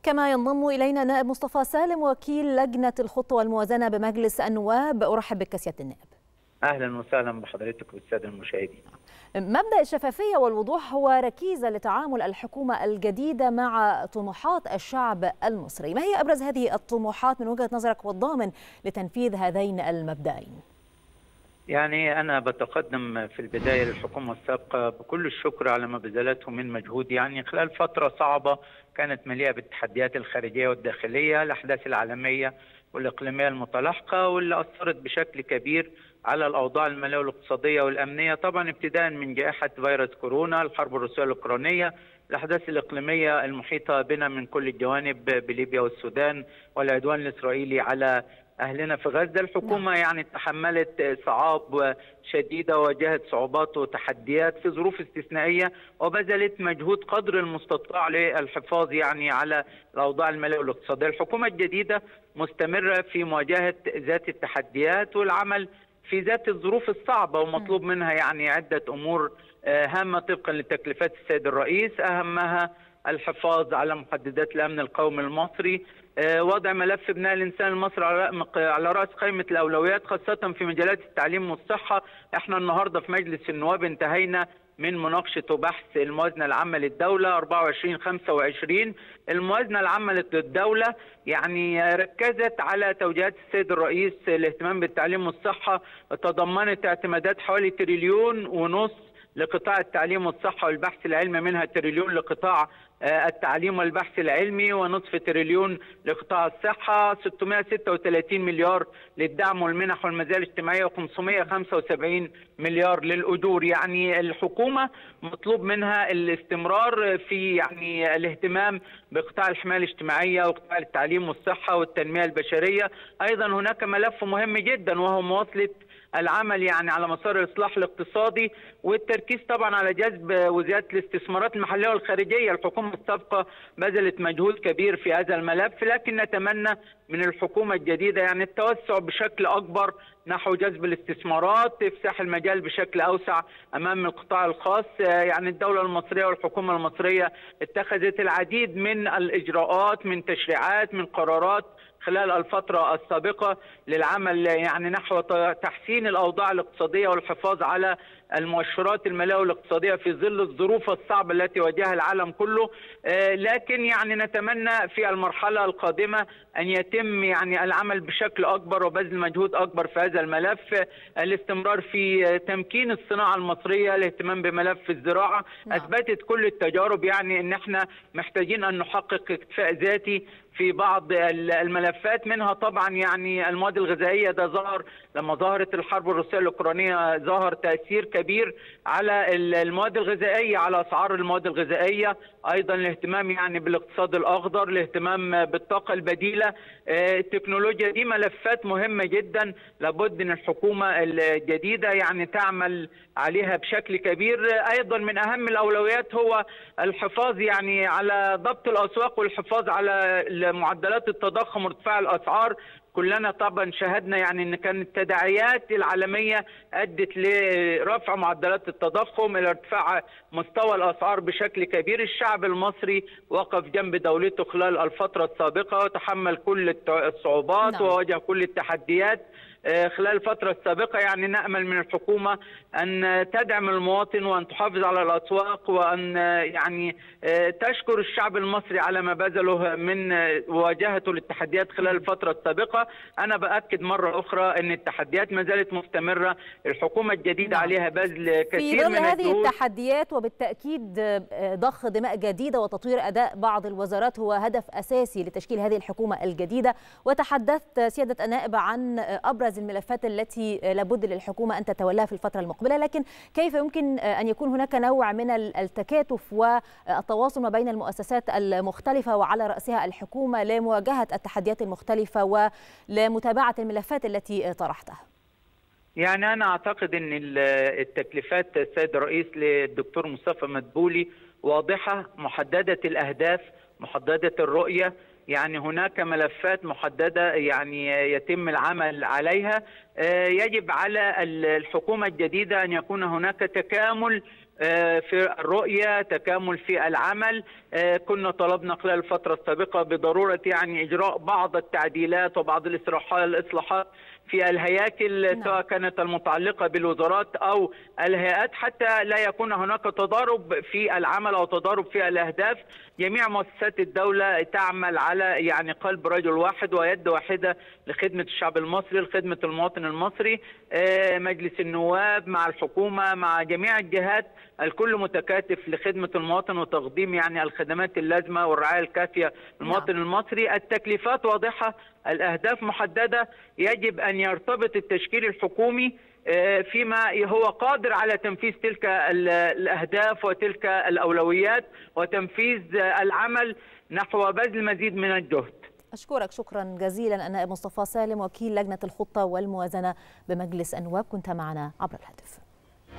كما ينضم إلينا نائب مصطفى سالم وكيل لجنة الخطة والموازنة بمجلس النواب. أرحب بك سيادة النائب. أهلا وسهلا بحضرتك والسادة المشاهدين. مبدأ الشفافية والوضوح هو ركيزة لتعامل الحكومة الجديدة مع طموحات الشعب المصري. ما هي أبرز هذه الطموحات من وجهة نظرك والضامن لتنفيذ هذين المبدأين؟ يعني أنا بتقدم في البداية للحكومة السابقة بكل الشكر على ما بذلته من مجهود، يعني خلال فترة صعبة كانت مليئة بالتحديات الخارجية والداخلية، الأحداث العالمية والإقليمية المتلاحقة واللي أثرت بشكل كبير على الأوضاع المالية والاقتصادية والأمنية، طبعا ابتداء من جائحة فيروس كورونا، الحرب الروسية الأوكرانية، الأحداث الإقليمية المحيطة بنا من كل الجوانب بليبيا والسودان والعدوان الإسرائيلي على أهلنا في غزة. الحكومة يعني تحملت صعاب شديدة وواجهت صعوبات وتحديات في ظروف استثنائية، وبذلت مجهود قدر المستطاع للحفاظ يعني على الأوضاع المالية والاقتصادية. الحكومة الجديدة مستمرة في مواجهة ذات التحديات والعمل في ذات الظروف الصعبة، ومطلوب منها يعني عدة أمور هامة طبقا لتكليفات السيد الرئيس، أهمها الحفاظ على محددات الأمن القومي المصري، وضع ملف بناء الإنسان المصري على رأس قائمة الأولويات خاصة في مجالات التعليم والصحة. احنا النهاردة في مجلس النواب انتهينا من مناقشة وبحث الموازنة العامة للدولة 24-25. الموازنة العامة للدولة يعني ركزت على توجيهات السيد الرئيس الاهتمام بالتعليم والصحة، تضمنت اعتمادات حوالي 1.5 تريليون لقطاع التعليم والصحة والبحث العلمي، منها 1 تريليون لقطاع التعليم والبحث العلمي، ونصف تريليون لقطاع الصحة، 636 مليار للدعم والمنح والمزايا الاجتماعية، و575 مليار للأجور. يعني الحكومة مطلوب منها الاستمرار في يعني الاهتمام بقطاع الحماية الاجتماعية وقطاع التعليم والصحة والتنمية البشرية. أيضا هناك ملف مهم جدا وهو مواصلة العمل يعني على مسار الإصلاح الاقتصادي والتركيز طبعا على جذب وزيادة الاستثمارات المحلية والخارجية. الحكومة السابقة بذلت مجهود كبير في هذا الملف، لكن نتمنى من الحكومة الجديدة يعني التوسع بشكل أكبر نحو جذب الاستثمارات، إفساح المجال بشكل أوسع أمام القطاع الخاص. يعني الدولة المصرية والحكومة المصرية اتخذت العديد من الإجراءات، من تشريعات، من قرارات خلال الفترة السابقة للعمل يعني نحو تحسين الأوضاع الاقتصادية والحفاظ على المؤشرات المالية والاقتصادية في ظل الظروف الصعبة التي واجهها العالم كله. لكن يعني نتمنى في المرحلة القادمة أن يتم يعني العمل بشكل أكبر وبذل مجهود أكبر في هذا الملف، الاستمرار في تمكين الصناعة المصرية، الاهتمام بملف الزراعة. أثبتت كل التجارب يعني أن احنا محتاجين أن نحقق اكتفاء ذاتي في بعض الملفات، منها طبعا يعني المواد الغذائيه. ده ظهر لما ظهرت الحرب الروسيه الاوكرانيه، ظهر تاثير كبير على المواد الغذائيه، على اسعار المواد الغذائيه. ايضا الاهتمام يعني بالاقتصاد الاخضر، الاهتمام بالطاقه البديله، التكنولوجيا، دي ملفات مهمه جدا لابد ان الحكومه الجديده يعني تعمل عليها بشكل كبير. ايضا من اهم الاولويات هو الحفاظ يعني على ضبط الاسواق والحفاظ على معدلات التضخم وارتفاع الاسعار. كلنا طبعا شاهدنا يعني ان كانت التداعيات العالميه ادت لرفع معدلات التضخم الى ارتفاع مستوى الاسعار بشكل كبير. الشعب المصري وقف جنب دولته خلال الفتره السابقه وتحمل كل الصعوبات وواجه كل التحديات خلال الفترة السابقة. يعني نأمل من الحكومة أن تدعم المواطن وأن تحافظ على الأسواق وأن يعني تشكر الشعب المصري على ما بذله من مواجهته للتحديات خلال الفترة السابقة. أنا بأكد مرة أخرى أن التحديات ما زالت مستمرة، الحكومة الجديدة عليها بذل كثير من الجهود. في ظل هذه التحديات وبالتأكيد ضخ دماء جديدة وتطوير أداء بعض الوزارات هو هدف أساسي لتشكيل هذه الحكومة الجديدة، وتحدثت سيادة النائب عن أبرز الملفات التي لابد للحكومة أن تتولاها في الفترة المقبلة، لكن كيف يمكن أن يكون هناك نوع من التكاتف والتواصل ما بين المؤسسات المختلفة وعلى رأسها الحكومة لمواجهة التحديات المختلفة ولمتابعة الملفات التي طرحتها؟ يعني أنا أعتقد أن التكليفات السيد الرئيس للدكتور مصطفى مدبولي واضحة، محددة الأهداف، محددة الرؤية. يعني هناك ملفات محددة يعني يتم العمل عليها. يجب على الحكومة الجديدة أن يكون هناك تكامل في الرؤية، تكامل في العمل. كنا طلبنا خلال الفترة السابقة بضرورة يعني إجراء بعض التعديلات وبعض الإصلاحات في الهياكل، سواء كانت المتعلقة بالوزارات أو الهيئات، حتى لا يكون هناك تضارب في العمل أو تضارب في الأهداف. جميع مؤسسات الدولة تعمل على يعني قلب رجل واحد ويد واحدة لخدمة الشعب المصري، لخدمة المواطن المصري. مجلس النواب مع الحكومة مع جميع الجهات، الكل متكاتف لخدمة المواطن وتقديم يعني الخدمات اللازمة والرعاية الكافية للمواطن المصري. التكليفات واضحة، الأهداف محددة، يجب أن يرتبط التشكيل الحكومي فيما هو قادر على تنفيذ تلك الأهداف وتلك الأولويات وتنفيذ العمل نحو بذل مزيد من الجهد. أشكرك شكرا جزيلا النائب مصطفى سالم، وكيل لجنة الخطة والموازنة بمجلس النواب، كنت معنا عبر الهاتف.